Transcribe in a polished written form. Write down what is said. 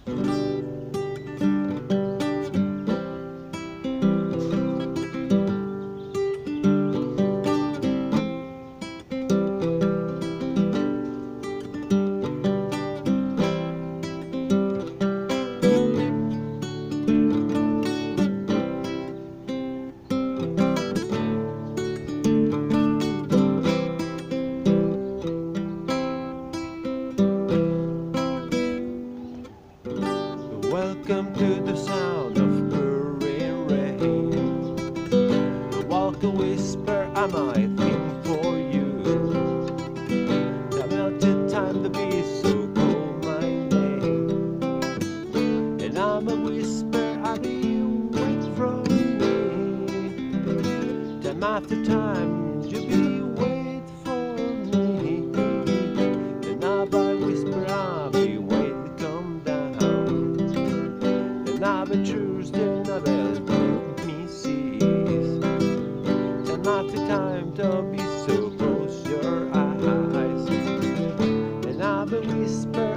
Welcome to the sound of pouring rain. Walk a whisper, I might think for you. Time out the time to be so call my name. And I'm a whisper, I'll be wait from me. Time after time, you be wait for me. And I by whisper, I'll be wait come down. And I be Tuesday, I bet let me cease. Time after time, don't be so close your eyes. And I be whisper.